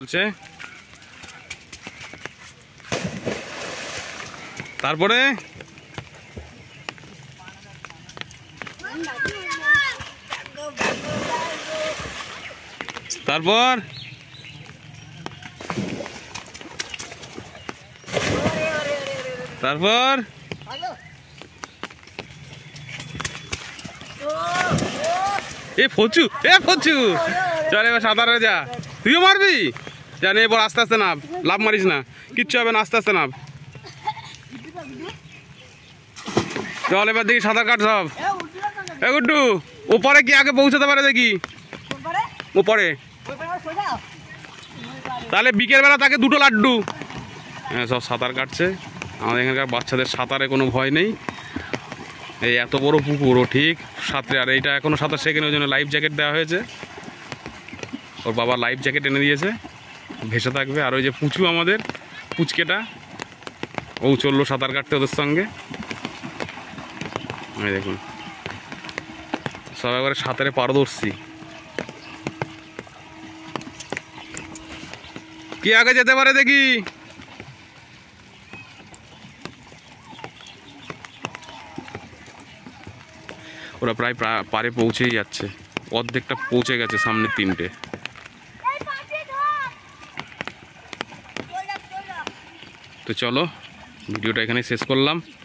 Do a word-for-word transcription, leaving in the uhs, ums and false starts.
তারপরে তারপর তারপর এ ফচু এ ফচু চল এবার সাঁতারে যা, তুইও মারবি? জানি এবার আস্তে আস্তে নাম, লাভ মারিস না, কিচ্ছু হবে না, আস্তে আস্তে নাম। চল এবার দেখি সাঁতার কাট সব। এ গুড্ডু, ওপরে কি আগে পৌঁছাতে পারে দেখি? ওপরে তাহলে বিকেল বেলা তাকে দুটো লাড্ডু। হ্যাঁ, সব সাঁতার কাটছে। আমাদের এখানকার বাচ্চাদের সাঁতারে কোনো ভয় নেই। এই এত বড় পুকুর, ও ঠিক সাঁতরে, আর এইটা এখনো সাঁতার শেখেনি, ওই জন্য লাইফ জ্যাকেট দেওয়া হয়েছে। ওর বাবা লাইফ জ্যাকেট এনে দিয়েছে, ভেসে থাকবে। আর ওই যে পুচু আমাদের পুচকেটা, ও চললো সাঁতার কাটতে ওদের সঙ্গে। এই দেখুন সব একবারে সাঁতারে পারদর্শী। কি আগে যেতে পারে দেখি? ওরা প্রায় পারে পৌঁছেই যাচ্ছে, অর্ধেকটা পৌঁছে গেছে, সামনে তিনটে। তো চলো ভিডিওটা এখানে শেষ করলাম।